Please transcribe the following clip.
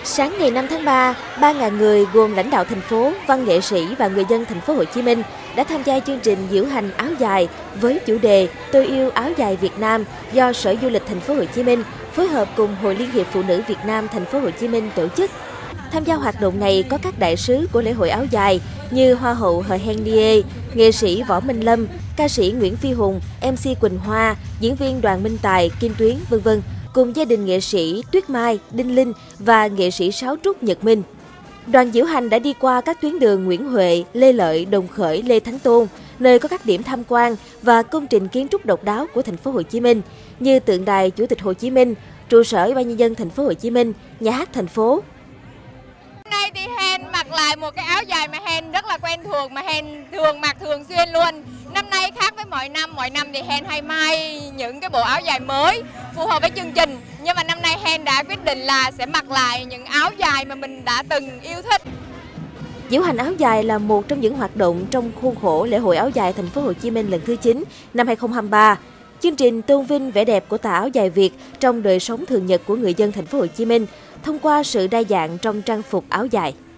Sáng ngày 5 tháng 3, 3.000 người gồm lãnh đạo thành phố, văn nghệ sĩ và người dân thành phố Hồ Chí Minh đã tham gia chương trình diễu hành áo dài với chủ đề Tôi yêu áo dài Việt Nam do Sở Du lịch thành phố Hồ Chí Minh phối hợp cùng Hội Liên hiệp Phụ nữ Việt Nam thành phố Hồ Chí Minh tổ chức. Tham gia hoạt động này có các đại sứ của lễ hội áo dài như Hoa hậu Hờ Heng Nie, nghệ sĩ Võ Minh Lâm, ca sĩ Nguyễn Phi Hùng, MC Quỳnh Hoa, diễn viên Đoàn Minh Tài, Kim Tuyến, v.v. cùng gia đình nghệ sĩ Tuyết Mai, Đinh Linh và nghệ sĩ Sáo Trúc Nhật Minh. Đoàn diễu hành đã đi qua các tuyến đường Nguyễn Huệ, Lê Lợi, Đồng Khởi, Lê Thánh Tôn, nơi có các điểm tham quan và công trình kiến trúc độc đáo của thành phố Hồ Chí Minh như tượng đài Chủ tịch Hồ Chí Minh, trụ sở Ủy ban nhân dân thành phố Hồ Chí Minh, nhà hát thành phố. Hôm nay thì Hen mặc lại một cái áo dài mà Hen rất là quen thuộc, mà Hen thường mặc thường xuyên luôn. Năm nay khác với mọi năm thì Hen hay may những cái bộ áo dài mới phù hợp với chương trình. Nhưng mà năm nay Hen đã quyết định là sẽ mặc lại những áo dài mà mình đã từng yêu thích. Diễu hành áo dài là một trong những hoạt động trong khuôn khổ lễ hội áo dài thành phố Hồ Chí Minh lần thứ 9 năm 2023. Chương trình tôn vinh vẻ đẹp của tà áo dài Việt trong đời sống thường nhật của người dân thành phố Hồ Chí Minh thông qua sự đa dạng trong trang phục áo dài.